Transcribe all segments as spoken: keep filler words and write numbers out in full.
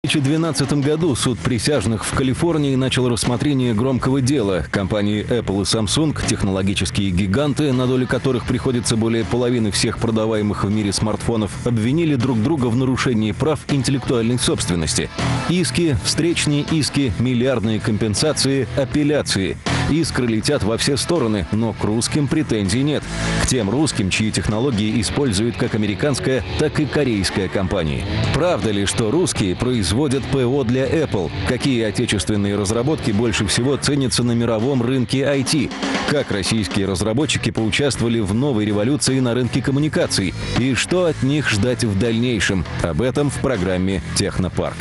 В две тысячи двенадцатом году суд присяжных в Калифорнии начал рассмотрение громкого дела. Компании Apple и Samsung, технологические гиганты, на долю которых приходится более половины всех продаваемых в мире смартфонов, обвинили друг друга в нарушении прав интеллектуальной собственности. Иски, встречные иски, миллиардные компенсации, апелляции. Искры летят во все стороны, но к русским претензий нет. К тем русским, чьи технологии используют как американская, так и корейская компании. Правда ли, что русские производят ПО для Apple? Какие отечественные разработки больше всего ценятся на мировом рынке ай ти? Как российские разработчики поучаствовали в новой революции на рынке коммуникаций? И что от них ждать в дальнейшем? Об этом в программе «Технопарк».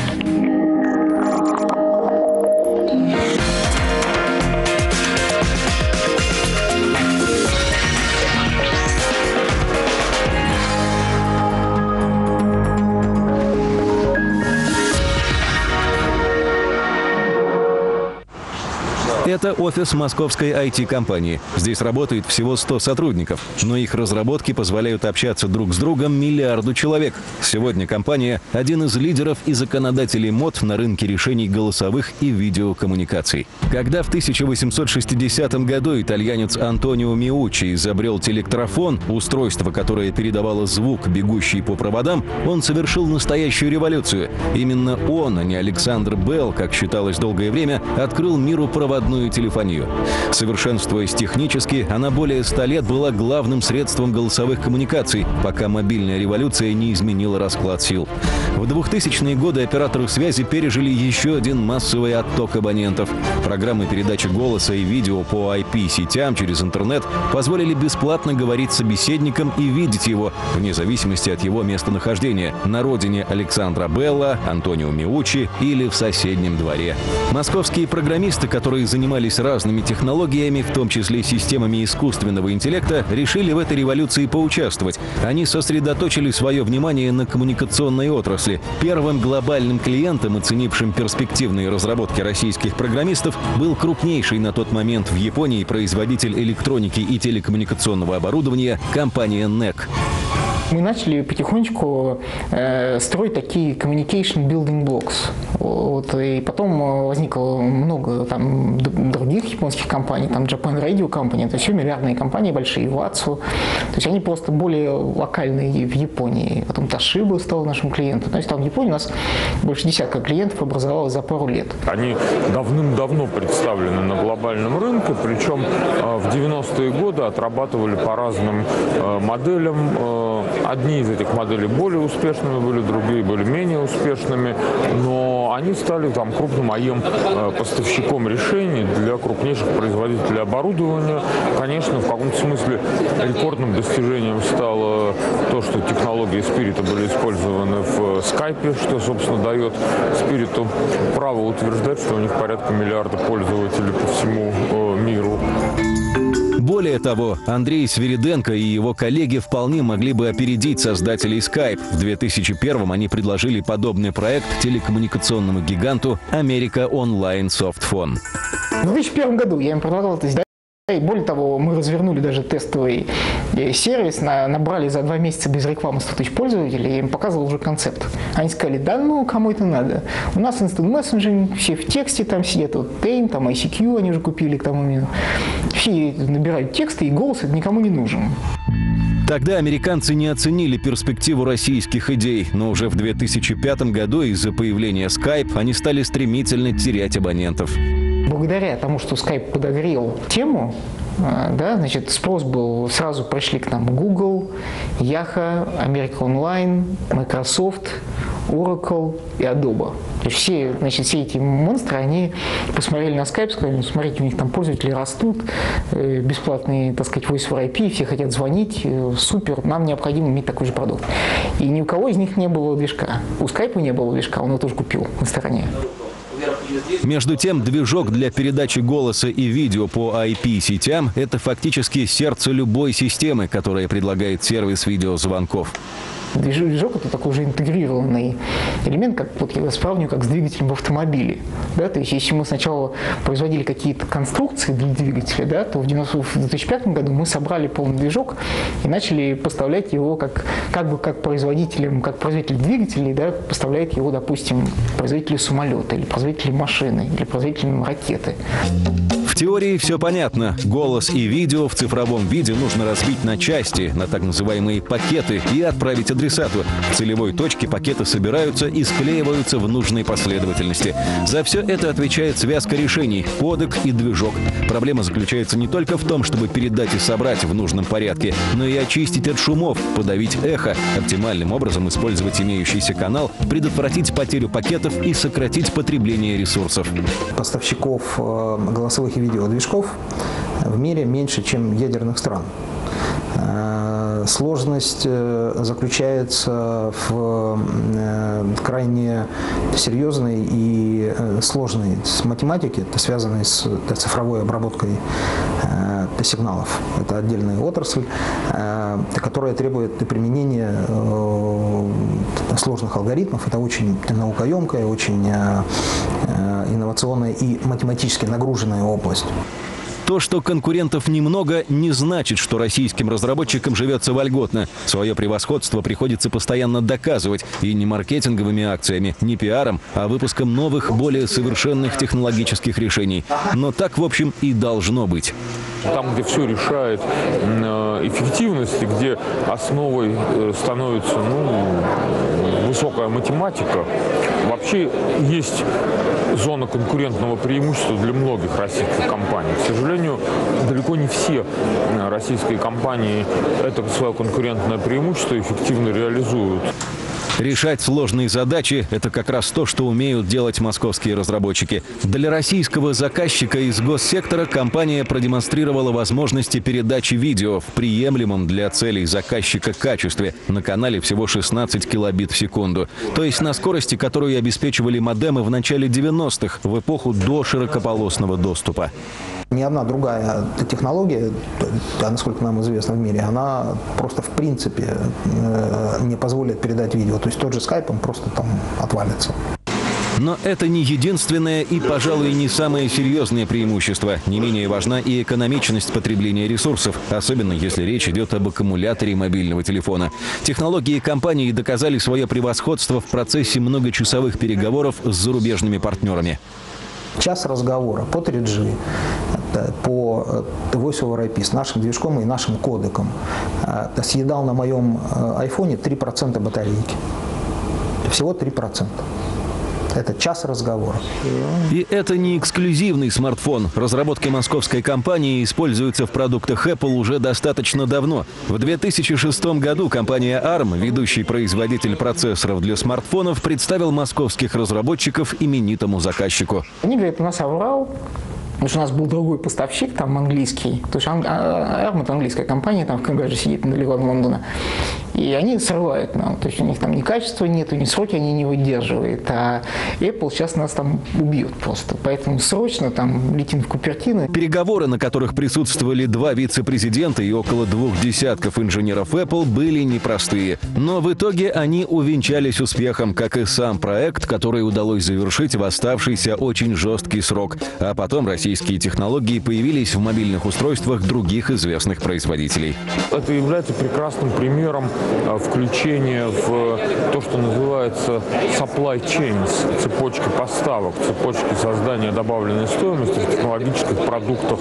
Это офис московской ай ти-компании. Здесь работает всего сто сотрудников, но их разработки позволяют общаться друг с другом миллиарду человек. Сегодня компания – один из лидеров и законодателей мод на рынке решений голосовых и видеокоммуникаций. Когда в тысяча восемьсот шестидесятом году итальянец Антонио Миуччи изобрел телектрофон, устройство, которое передавало звук, бегущий по проводам, он совершил настоящую революцию. Именно он, а не Александр Белл, как считалось долгое время, открыл миру проводную телефонию. Совершенствуясь технически, она более ста лет была главным средством голосовых коммуникаций, пока мобильная революция не изменила расклад сил. В двухтысячные годы операторы связи пережили еще один массовый отток абонентов. Программы передачи голоса и видео по ай пи-сетям через интернет позволили бесплатно говорить с собеседником и видеть его, вне зависимости от его местонахождения, на родине Александра Белла, Антонио Миуччи или в соседнем дворе. Московские программисты, которые занимались разными технологиями, в том числе системами искусственного интеллекта, решили в этой революции поучаствовать. Они сосредоточили свое внимание на коммуникационной отрасли. Первым глобальным клиентом, оценившим перспективные разработки российских программистов, был крупнейший на тот момент в Японии производитель электроники и телекоммуникационного оборудования компания нэк. Мы начали потихонечку э, строить такие communication building blocks. Вот, и потом возникло много там других японских компаний, там Japan Radio Company, это все миллиардные компании, большие, Watsu. То есть они просто более локальные в Японии. Потом Toshiba стал нашим клиентом. То есть там в Японии у нас больше десятка клиентов образовалось за пару лет. Они давным-давно представлены на глобальном рынке, причем э, в девяностые годы отрабатывали по разным э, моделям. Э, Одни из этих моделей более успешными были, другие были менее успешными, но они стали там крупным АЕМ поставщиком решений для крупнейших производителей оборудования. Конечно, в каком-то смысле рекордным достижением стало то, что технологии Спирита были использованы в скайпе, что, собственно, дает Спириту право утверждать, что у них порядка миллиарда пользователей по всему миру. Более того, Андрей Свириденко и его коллеги вполне могли бы опередить создателей Skype. В две тысячи первом они предложили подобный проект телекоммуникационному гиганту America Online Softphone. В две тысячи первом году я им предлагал это сделать. И более того, мы развернули даже тестовый сервис, набрали за два месяца без рекламы сто тысяч пользователей, я им показывал уже концепт. Они сказали, да ну, кому это надо? У нас Instant Messaging, все в тексте там сидят, вот Тейм, там ай си кью они уже купили к тому моменту. Все набирают тексты, и голос это никому не нужен. Тогда американцы не оценили перспективу российских идей, но уже в две тысячи пятом году из-за появления Skype они стали стремительно терять абонентов. Благодаря тому, что Skype подогрел тему, да, значит, спрос был, сразу пришли к нам Google, Yahoo, America Online, Microsoft, Oracle и Adobe. То есть все, значит, все эти монстры, они посмотрели на Skype, сказали, смотрите, у них там пользователи растут, бесплатные, так сказать, voice over ай пи, все хотят звонить, супер, нам необходимо иметь такой же продукт. И ни у кого из них не было движка. У Skype не было движка, он его тоже купил на стороне. Между тем, движок для передачи голоса и видео по ай пи-сетям – это фактически сердце любой системы, которая предлагает сервис видеозвонков. Движок, движок – это такой уже интегрированный элемент, как вот я сравниваю, как с двигателем в автомобиле. Да? То есть если мы сначала производили какие-то конструкции для двигателя, да, то в две тысячи пятом году мы собрали полный движок и начали поставлять его как, как бы как производителям, как производитель двигателей, да, поставляет его, допустим, производителю самолета или производителю машины или производителю ракеты. В теории все понятно. Голос и видео в цифровом виде нужно разбить на части, на так называемые пакеты, и отправить адресату. В целевой точке пакеты собираются и склеиваются в нужной последовательности. За все это отвечает связка решений – кодек и движок. Проблема заключается не только в том, чтобы передать и собрать в нужном порядке, но и очистить от шумов, подавить эхо, оптимальным образом использовать имеющийся канал, предотвратить потерю пакетов и сократить потребление ресурсов. Поставщиков голосовых и видеодвижков в мире меньше, чем ядерных стран. Сложность заключается в крайне серьезной и сложной математике, это связанной с цифровой обработкой сигналов. Это отдельная отрасль, которая требует применения сложных алгоритмов. Это очень наукоемкая, очень инновационная и математически нагруженная область. То, что конкурентов немного, не значит, что российским разработчикам живется вольготно. Свое превосходство приходится постоянно доказывать. И не маркетинговыми акциями, не пиаром, а выпуском новых, более совершенных технологических решений. Но так, в общем, и должно быть. Там, где все решает эффективность, где основой становится ну, высокая математика, вообще есть зона конкурентного преимущества для многих российских компаний. К сожалению, далеко не все российские компании это свое конкурентное преимущество эффективно реализуют. Решать сложные задачи – это как раз то, что умеют делать московские разработчики. Для российского заказчика из госсектора компания продемонстрировала возможности передачи видео в приемлемом для целей заказчика качестве на канале всего шестнадцать килобит в секунду. То есть на скорости, которую обеспечивали модемы в начале девяностых, в эпоху до широкополосного доступа. Ни одна другая технология, насколько нам известно в мире, она просто в принципе не позволит передать видео. То есть тот же скайп, он просто там отвалится. Но это не единственное и, пожалуй, не самое серьезное преимущество. Не менее важна и экономичность потребления ресурсов, особенно если речь идет об аккумуляторе мобильного телефона. Технологии компании доказали свое превосходство в процессе многочасовых переговоров с зарубежными партнерами. Час разговора по три джи, по Voice over ай пи с нашим движком и нашим кодеком съедал на моем айфоне три процента батарейки. Всего три процента. Это час разговора. И это не эксклюзивный смартфон. Разработки московской компании используются в продуктах Apple уже достаточно давно. В две тысячи шестом году компания арм, ведущий производитель процессоров для смартфонов, представил московских разработчиков именитому заказчику. Они говорят, у нас Аврал. Потому что у нас был другой поставщик, там английский. То есть арм – это английская компания, там в Кембридже сидит недалеко от Лондона. И они срывают нам. То есть у них там ни качества нет, ни сроки они не выдерживают. А Apple сейчас нас там убьет просто. Поэтому срочно там летим в Купертино. Переговоры, на которых присутствовали два вице-президента и около двух десятков инженеров Apple, были непростые. Но в итоге они увенчались успехом, как и сам проект, который удалось завершить в оставшийся очень жесткий срок. А потом Россия Российские технологии появились в мобильных устройствах других известных производителей. Это является прекрасным примером включения в то, что называется supply chains, цепочки поставок, цепочки создания добавленной стоимости в технологических продуктах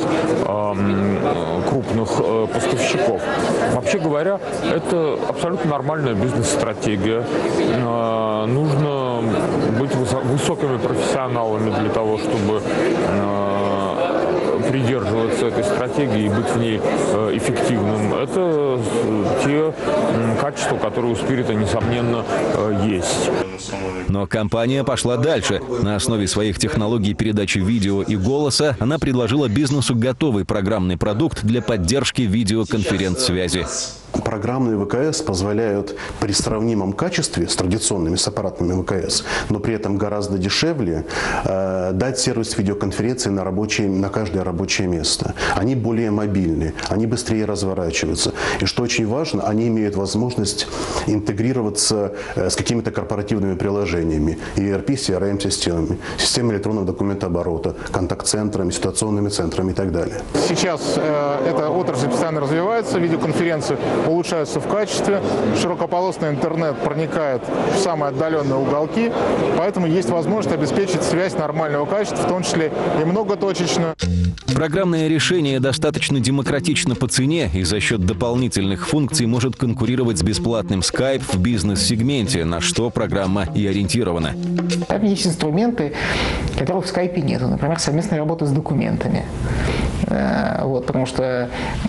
э, крупных э, поставщиков. Вообще говоря, это абсолютно нормальная бизнес-стратегия. Э, нужно быть высокими профессионалами для того, чтобы э, придерживаться этой стратегии и быть в ней эффективным. Это те качества, которые у Спирита, несомненно, есть. Но компания пошла дальше. На основе своих технологий передачи видео и голоса она предложила бизнесу готовый программный продукт для поддержки видеоконференц-связи. программные ВКС позволяют при сравнимом качестве с традиционными, с аппаратными ВКС, но при этом гораздо дешевле, э, дать сервис видеоконференции на, рабочее, на каждое рабочее место. Они более мобильны, они быстрее разворачиваются. И что очень важно, они имеют возможность интегрироваться э, с какими-то корпоративными приложениями, и эр пи, си ар эм-системами, системой электронного документооборота, контакт-центрами, ситуационными центрами и так далее. Сейчас э, эта отрасль постоянно развивается, видеоконференции улучшаются в качестве, широкополосный интернет проникает в самые отдаленные уголки, поэтому есть возможность обеспечить связь нормального качества, в том числе и многоточечную. Программное решение достаточно демократично по цене и за счет дополнительных функций может конкурировать с бесплатным Skype в бизнес-сегменте, на что программа и ориентирована. Там есть инструменты, которых в Skype нет. Например, совместная работа с документами. Вот, потому что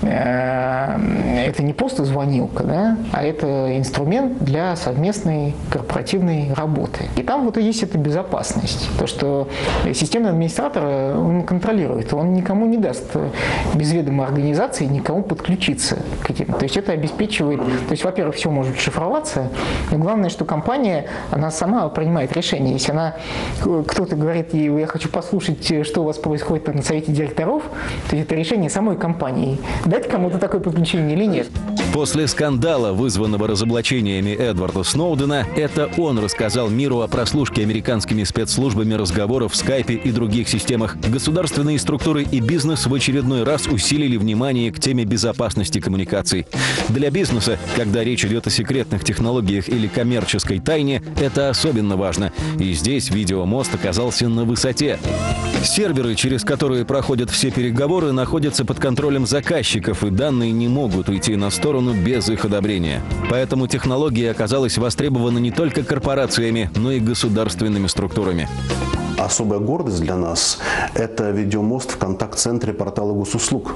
э, это не просто звонилка, да, а это инструмент для совместной корпоративной работы. И там вот и есть эта безопасность. То, что системный администратор, он контролирует, он никому не даст без ведома организации никому подключиться к этим. То есть это обеспечивает, то есть, во-первых, все может шифроваться, но главное, что компания, она сама принимает решение. Если она, кто-то говорит ей, я хочу послушать, что у вас происходит на совете директоров, то это решение самой компании. Дать кому-то такое подключение или нет. После скандала, вызванного разоблачениями Эдварда Сноудена, это он рассказал миру о прослушке американскими спецслужбами разговоров в скайпе и других системах. Государственные структуры и бизнес в очередной раз усилили внимание к теме безопасности коммуникаций. Для бизнеса, когда речь идет о секретных технологиях или коммерческой тайне, это особенно важно. И здесь видеомост оказался на высоте. Серверы, через которые проходят все переговоры, находятся под контролем заказчиков, и данные не могут уйти на сторону без их одобрения. Поэтому технология оказалась востребована не только корпорациями, но и государственными структурами. Особая гордость для нас – это видеомост в контакт-центре портала госуслуг,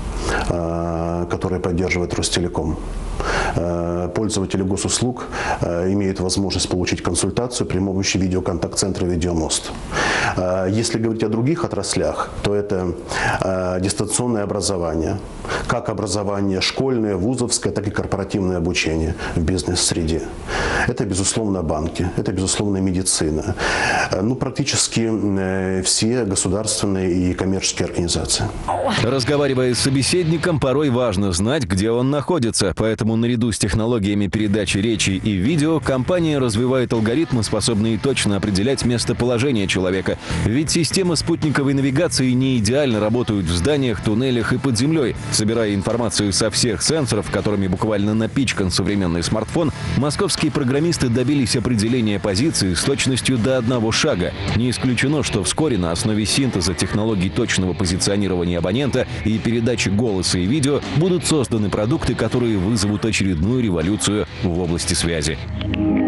который поддерживает Ростелеком. Пользователи госуслуг имеют возможность получить консультацию при помощи видеоконтакт-центра «Видеомост». Если говорить о других отраслях, то это дистанционное образование, как образование школьное, вузовское, так и корпоративное обучение в бизнес-среде. Это, безусловно, банки, это, безусловно, медицина. Ну, практически все государственные и коммерческие организации. Разговаривая с собеседником, порой важно знать, где он находится, поэтому наряду с технологиями передачи речи и видео компания развивает алгоритмы, способные точно определять местоположение человека. Ведь системы спутниковой навигации не идеально работают в зданиях, туннелях и под землей. Собирая информацию со всех сенсоров, которыми буквально напичкан современный смартфон, московские программисты добились определения позиции с точностью до одного шага. Не исключено, что вскоре на основе синтеза технологий точного позиционирования абонента и передачи голоса и видео будут созданы продукты, которые вызовут очередную революцию в области связи.